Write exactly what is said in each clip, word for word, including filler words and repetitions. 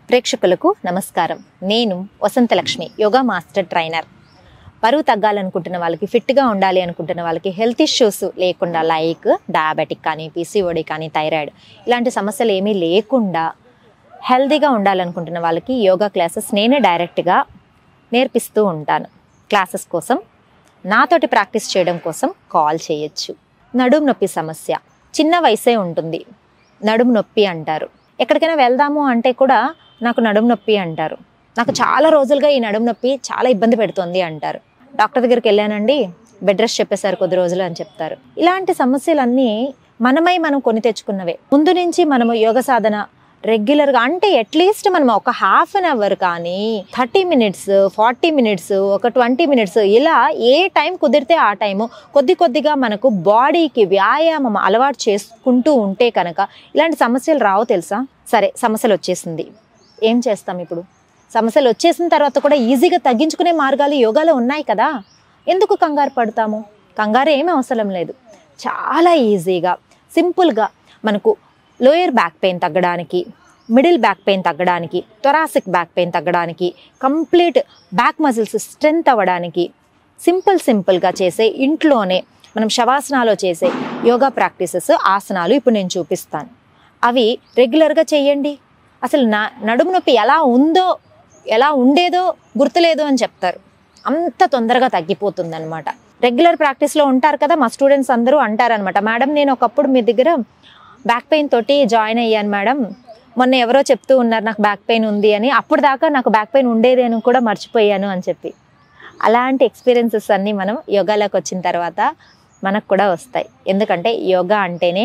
ప్రేక్షకులకు నమస్కారం. నేను వసంతలక్ష్మి, యోగా మాస్టర్ ట్రైనర్. బరువు తగ్గాలనుకుంటున్న వాళ్ళకి, ఫిట్గా ఉండాలి అనుకుంటున్న వాళ్ళకి, హెల్త్ ఇష్యూస్ లేకుండా లైక్ డయాబెటిక్ కానీ, పీసీఓడి కానీ, థైరాయిడ్ ఇలాంటి సమస్యలు ఏమీ లేకుండా హెల్తీగా ఉండాలనుకుంటున్న వాళ్ళకి యోగా క్లాసెస్ నేనే డైరెక్ట్గా నేర్పిస్తూ ఉంటాను. క్లాసెస్ కోసం నాతోటి ప్రాక్టీస్ చేయడం కోసం కాల్ చేయొచ్చు. నడుము నొప్పి సమస్య చిన్న వయసే ఉంటుంది, నడుము నొప్పి అంటారు. ఎక్కడికైనా వెళ్దాము అంటే కూడా నాకు నడుము నొప్పి అంటారు. నాకు చాలా రోజులుగా ఈ నడుము నొప్పి చాలా ఇబ్బంది పెడుతుంది అంటారు. డాక్టర్ దగ్గరికి వెళ్ళానండి, బెడ్ రెస్ట్ చెప్పేశారు కొద్ది రోజులు అని చెప్తారు. ఇలాంటి సమస్యలన్నీ మనమై మనం కొని తెచ్చుకున్నవే. ముందు నుంచి మనము యోగ సాధన రెగ్యులర్గా అంటే అట్లీస్ట్ మనం ఒక హాఫ్ అన్ అవర్ కానీ థర్టీ మినిట్స్ ఫార్టీ మినిట్స్ ఒక ట్వంటీ మినిట్స్ ఇలా ఏ టైం కుదిరితే ఆ టైము కొద్ది కొద్దిగా మనకు బాడీకి వ్యాయామం అలవాటు చేసుకుంటూ ఉంటే కనుక ఇలాంటి సమస్యలు రావు తెలుసా. సరే, సమస్యలు వచ్చేసింది, ఏం చేస్తాం ఇప్పుడు? సమస్యలు వచ్చేసిన తర్వాత కూడా ఈజీగా తగ్గించుకునే మార్గాలు యోగాలో ఉన్నాయి కదా, ఎందుకు కంగారు పడతాము? కంగారు ఏమీ అవసరం లేదు. చాలా ఈజీగా సింపుల్గా మనకు లోయర్ బ్యాక్ పెయిన్ తగ్గడానికి, మిడిల్ బ్యాక్ పెయిన్ తగ్గడానికి, థొరాసిక్ బ్యాక్ పెయిన్ తగ్గడానికి, కంప్లీట్ బ్యాక్ మజిల్స్ స్ట్రెంగ్త్ అవ్వడానికి సింపుల్ సింపుల్గా చేసే ఇంట్లోనే మనం శవాసనాలు చేసే యోగా ప్రాక్టీసెస్, ఆసనాలు ఇప్పుడు నేను చూపిస్తాను. అవి రెగ్యులర్గా చేయండి. అసలు నా నడుము నొప్పి ఎలా ఉందో ఎలా ఉండేదో గుర్తులేదు అని చెప్తారు. అంత తొందరగా తగ్గిపోతుంది అనమాట. రెగ్యులర్ ప్రాక్టీస్లో ఉంటారు కదా మా స్టూడెంట్స్ అందరూ అంటారనమాట, మేడం నేను ఒకప్పుడు మీ దగ్గర బ్యాక్ పెయిన్ తోటి జాయిన్ అయ్యాను మేడం, మొన్న ఎవరో చెప్తూ ఉన్నారు నాకు బ్యాక్ పెయిన్ ఉంది అని, అప్పుడు దాకా నాకు బ్యాక్ పెయిన్ ఉండేది అని కూడా మర్చిపోయాను అని చెప్పి. అలాంటి ఎక్స్పీరియన్సెస్ అన్నీ మనం యోగాలోకి వచ్చిన తర్వాత మనకు కూడా వస్తాయి. ఎందుకంటే యోగా అంటేనే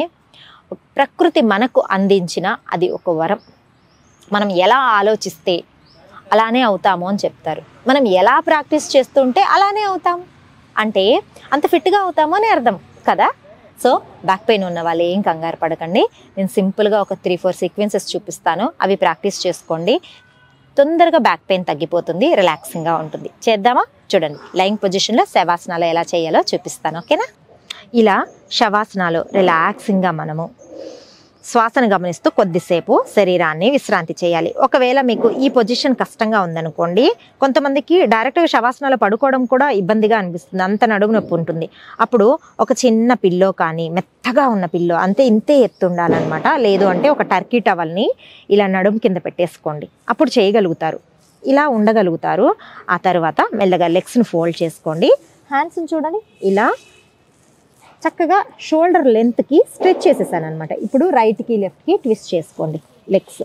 ప్రకృతి మనకు అందించిన అది ఒక వరం. మనం ఎలా ఆలోచిస్తే అలానే అవుతాము అని చెప్తారు. మనం ఎలా ప్రాక్టీస్ చేస్తుంటే అలానే అవుతాం అంటే అంత ఫిట్గా అవుతాము అని అర్థం కదా. సో బ్యాక్ పెయిన్ ఉన్న వాళ్ళు ఏం కంగారు పడకండి. నేను సింపుల్గా ఒక త్రీ ఫోర్ సీక్వెన్సెస్ చూపిస్తాను, అవి ప్రాక్టీస్ చేసుకోండి. తొందరగా బ్యాక్ పెయిన్ తగ్గిపోతుంది, రిలాక్సింగ్గా ఉంటుంది. చేద్దామా? చూడండి, లైంగ్ పొజిషన్లో శవాసనాలు ఎలా చేయాలో చూపిస్తాను, ఓకేనా? ఇలా శవాసనాలు రిలాక్సింగ్గా మనము శ్వాసను గమనిస్తూ కొద్దిసేపు శరీరాన్ని విశ్రాంతి చేయాలి. ఒకవేళ మీకు ఈ పొజిషన్ కష్టంగా ఉందనుకోండి, కొంతమందికి డైరెక్ట్గా శవాసనాలు పడుకోవడం కూడా ఇబ్బందిగా అనిపిస్తుంది, అంత నడుము నొప్పి ఉంటుంది. అప్పుడు ఒక చిన్న పిల్లో కానీ, మెత్తగా ఉన్న పిల్లో, అంతే ఇంతే ఎత్తు ఉండాలన్నమాట. లేదు అంటే ఒక టర్కీ టవల్ని ఇలా నడుము కింద పెట్టేసుకోండి, అప్పుడు చేయగలుగుతారు, ఇలా ఉండగలుగుతారు. ఆ తర్వాత మెల్లగా లెగ్స్ని ఫోల్డ్ చేసుకోండి. హ్యాండ్స్ని చూడండి, ఇలా చక్కగా షోల్డర్ లెంత్కి స్ట్రెచ్ చేసేసాను అనమాట. ఇప్పుడు రైట్కి లెఫ్ట్కి ట్విస్ట్ చేసుకోండి, లెగ్స్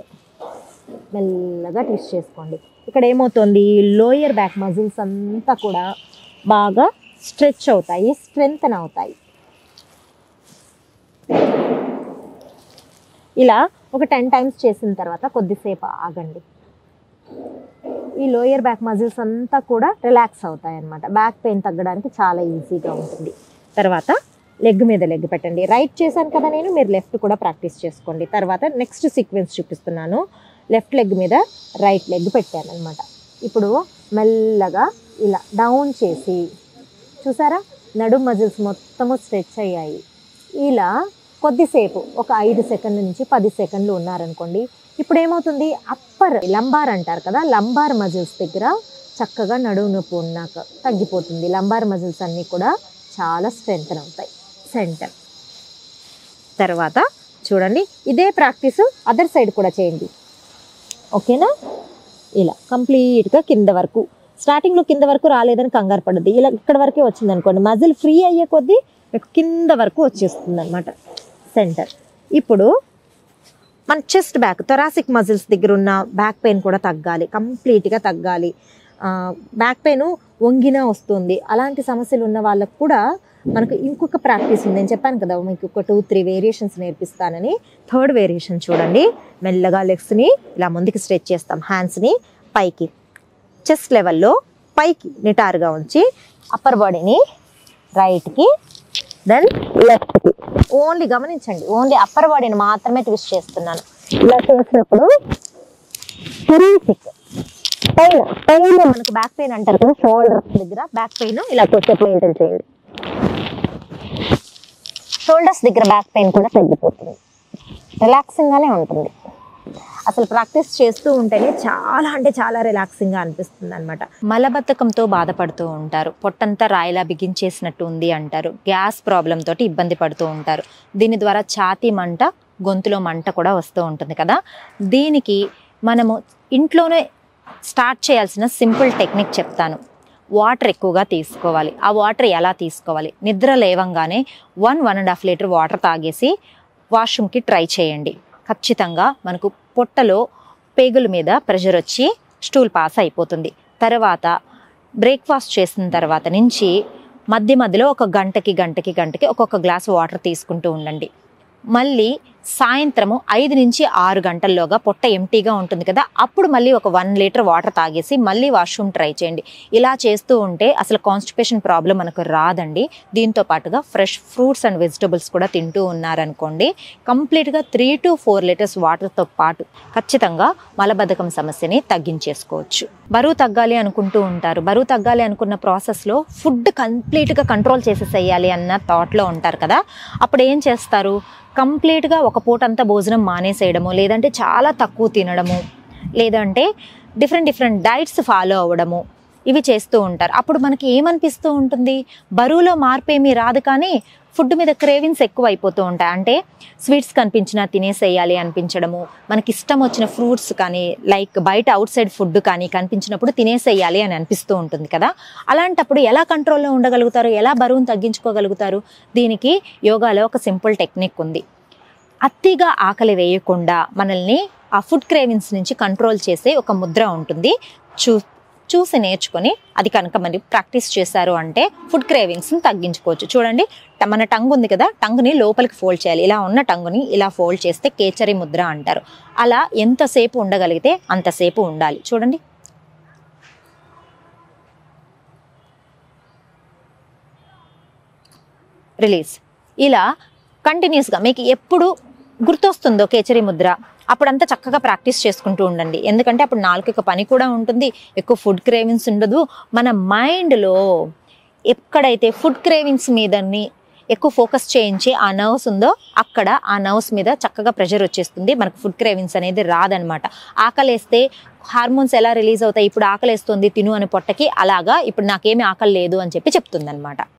మెల్లగా ట్విస్ట్ చేసుకోండి. ఇక్కడ ఏమవుతుంది, లోయర్ బ్యాక్ మజిల్స్ అంతా కూడా బాగా స్ట్రెచ్ అవుతాయి, స్ట్రెంగ్తన్ అవుతాయి. ఇలా ఒక టెన్ టైమ్స్ చేసిన తర్వాత కొద్దిసేపు ఆగండి. ఈ లోయర్ బ్యాక్ మజిల్స్ అంతా కూడా రిలాక్స్ అవుతాయి అన్నమాట. బ్యాక్ పెయిన్ తగ్గడానికి చాలా ఈజీగా ఉంటుంది. తర్వాత లెగ్ మీద లెగ్ పెట్టండి. రైట్ చేశాను కదా నేను, మీరు లెఫ్ట్ కూడా ప్రాక్టీస్ చేసుకోండి. తర్వాత నెక్స్ట్ సీక్వెన్స్ చూపిస్తున్నాను. లెఫ్ట్ లెగ్ మీద రైట్ లెగ్ పెట్టాను అనమాట. ఇప్పుడు మెల్లగా ఇలా డౌన్ చేసి, చూసారా నడుము మజిల్స్ మొత్తము స్ట్రెచ్ అయ్యాయి. ఇలా కొద్దిసేపు ఒక ఐదు సెకండ్ల నుంచి పది సెకండ్లు ఉన్నారనుకోండి. ఇప్పుడు ఏమవుతుంది, అప్పర్ లంబార్ అంటారు కదా, లంబార్ మజిల్స్ దగ్గర చక్కగా నడుము నొప్పి ఉన్నాక తగ్గిపోతుంది. లంబార్ మజిల్స్ అన్నీ కూడా చాలా స్ట్రెంగ్తన్ అవుతాయి. సెంటర్ తర్వాత చూడండి, ఇదే ప్రాక్టీస్ అదర్ సైడ్ కూడా చేయండి, ఓకేనా? ఇలా కంప్లీట్గా కింద వరకు, స్టార్టింగ్లో కింద వరకు రాలేదని కంగారు పడద్దు. ఇలా ఇక్కడ వరకే వచ్చింది అనుకోండి, మజిల్ ఫ్రీ అయ్యే కొద్దీ కింద వరకు వచ్చేస్తుంది అనమాట సెంటర్. ఇప్పుడు మన చెస్ట్ బ్యాక్, థొరాసిక్ మజిల్స్ దగ్గర ఉన్న బ్యాక్ పెయిన్ కూడా తగ్గాలి, కంప్లీట్గా తగ్గాలి. బ్యాక్ పెయిన్ వంగినా వస్తుంది, అలాంటి సమస్యలు ఉన్న వాళ్ళకు కూడా మనకు ఇంకొక ప్రాక్టీస్ ఉంది. నేను చెప్పాను కదా మీకు ఒక టూ త్రీ వేరియేషన్స్ నేర్పిస్తానని. థర్డ్ వేరియేషన్ చూడండి, మెల్లగా లెగ్స్ని ఇలా ముందుకు స్ట్రెచ్ చేస్తాం, హ్యాండ్స్ని పైకి చెస్ట్ లెవెల్లో పైకి నిటారుగా ఉంచి అప్పర్ బాడీని రైట్కి దెన్ లెఫ్ట్కి ఓన్లీ గమనించండి, ఓన్లీ అప్పర్ బాడీని మాత్రమే ట్విస్ట్ చేస్తున్నాను. ఇలా చేసినప్పుడు పైన పైన మనకు బ్యాక్ పెయిన్ అంటారు కదా, షోల్డర్ దగ్గర బ్యాక్ పెయిన్ ఇలా కొద్దిసేపు మెయింటైన్ చేయండి. షోల్డర్స్ దగ్గర బ్యాక్ పెయిన్ కూడా తగ్గిపోతుంది, రిలాక్సింగ్గానే ఉంటుంది. అసలు ప్రాక్టీస్ చేస్తూ ఉంటేనే చాలా అంటే చాలా రిలాక్సింగ్గా అనిపిస్తుంది అనమాట. మలబద్ధకంతో బాధపడుతూ ఉంటారు, పొట్టంతా రాయిలా బిగించేసినట్టు ఉంది అంటారు, గ్యాస్ ప్రాబ్లం తోటి ఇబ్బంది పడుతూ ఉంటారు. దీని ద్వారా ఛాతీ మంట, గొంతులో మంట కూడా వస్తూ ఉంటుంది కదా. దీనికి మనము ఇంట్లోనే స్టార్ట్ చేయాల్సిన సింపుల్ టెక్నిక్ చెప్తాను. వాటర్ ఎక్కువగా తీసుకోవాలి. ఆ వాటర్ ఎలా తీసుకోవాలి? నిద్ర లేవంగానే one one and half litre water తాగేసి వాష్రూమ్కి ట్రై చేయండి. ఖచ్చితంగా మనకు పొట్టలో పేగుల మీద ప్రెషర్ వచ్చి స్టూల్ పాస్ అయిపోతుంది. తర్వాత బ్రేక్ఫాస్ట్ చేసిన తర్వాత నుంచి మధ్య మధ్యలో ఒక గంటకి గంటకి గంటకి ఒక్కొక్క గ్లాస్ వాటర్ తీసుకుంటూ ఉండండి. మళ్ళీ సాయంత్రము ఐదు నుంచి ఆరు గంటల్లోగా పొట్ట ఎంటీగా ఉంటుంది కదా, అప్పుడు మళ్ళీ ఒక వన్ లీటర్ వాటర్ తాగేసి మళ్ళీ వాష్రూమ్ ట్రై చేయండి. ఇలా చేస్తూ ఉంటే అసలు కాన్స్టిపేషన్ ప్రాబ్లం మనకు రాదండి. దీంతో పాటుగా ఫ్రెష్ ఫ్రూట్స్ అండ్ వెజిటబుల్స్ కూడా తింటూ ఉన్నారనుకోండి, కంప్లీట్గా త్రీ టు ఫోర్ లీటర్స్ వాటర్తో పాటు ఖచ్చితంగా మలబద్ధకం సమస్యని తగ్గించేసుకోవచ్చు. బరువు తగ్గాలి అనుకుంటూ ఉంటారు. బరువు తగ్గాలి అనుకున్న ప్రాసెస్లో ఫుడ్ కంప్లీట్గా కంట్రోల్ చేసేసేయాలి అన్న థాట్లో ఉంటారు కదా. అప్పుడు ఏం చేస్తారు? కంప్లీట్గా ఒక పూట అంతా భోజనం మానేసేయడము, లేదంటే చాలా తక్కువ తినడము, లేదంటే డిఫరెంట్ డిఫరెంట్ డైట్స్ ఫాలో అవ్వడము, ఇవి చేస్తూ ఉంటారు. అప్పుడు మనకి ఏమనిపిస్తూ ఉంటుంది? బరువులో మార్పు ఏమీ రాదు, కానీ ఫుడ్ మీద క్రేవింగ్స్ ఎక్కువ అయిపోతూ ఉంటాయి. అంటే స్వీట్స్ కనిపించినా తినేసేయాలి అనిపించడము, మనకి ఇష్టం వచ్చిన ఫ్రూట్స్ కానీ లైక్ బయట అవుట్ సైడ్ ఫుడ్ కానీ కనిపించినప్పుడు తినేసేయాలి అని అనిపిస్తూ ఉంటుంది కదా. అలాంటప్పుడు ఎలా కంట్రోల్లో ఉండగలుగుతారు? ఎలా బరువును తగ్గించుకోగలుగుతారు? దీనికి యోగాలో ఒక సింపుల్ టెక్నిక్ ఉంది. అతిగా ఆకలి వేయకుండా మనల్ని ఆ ఫుడ్ క్రేవింగ్స్ నుంచి కంట్రోల్ చేసే ఒక ముద్ర ఉంటుంది. చూ చూసి నేర్చుకొని అది కనుక మరి ప్రాక్టీస్ చేశారు అంటే ఫుడ్ క్రేవింగ్స్ని తగ్గించుకోవచ్చు. చూడండి, మన టంగ్ ఉంది కదా, టంగ్ని లోపలికి ఫోల్డ్ చేయాలి. ఇలా ఉన్న టంగుని ఇలా ఫోల్డ్ చేస్తే కేచరి ముద్ర అంటారు. అలా ఎంతసేపు ఉండగలిగితే అంతసేపు ఉండాలి. చూడండి, రిలీజ్. ఇలా కంటిన్యూస్గా మీకు ఎప్పుడు గుర్తొస్తుందో కేచరి ముద్ర అప్పుడంతా చక్కగా ప్రాక్టీస్ చేసుకుంటూ ఉండండి. ఎందుకంటే అప్పుడు నాలుగు పని కూడా ఉంటుంది, ఎక్కువ ఫుడ్ క్రేవింగ్స్ ఉండదు. మన మైండ్లో ఎక్కడైతే ఫుడ్ క్రేవింగ్స్ మీదని ఎక్కువ ఫోకస్ చేయించి ఆ నర్వ్స్ ఉందో అక్కడ ఆ నర్వ్స్ మీద చక్కగా ప్రెషర్ వచ్చేస్తుంది. మనకు ఫుడ్ క్రేవింగ్స్ అనేది రాదనమాట. ఆకలేస్తే హార్మోన్స్ ఎలా రిలీజ్ అవుతాయి? ఇప్పుడు ఆకలేస్తుంది తిను అని పొట్టకి, అలాగా ఇప్పుడు నాకేమీ ఆకలి లేదు అని చెప్పి చెప్తుంది అనమాట.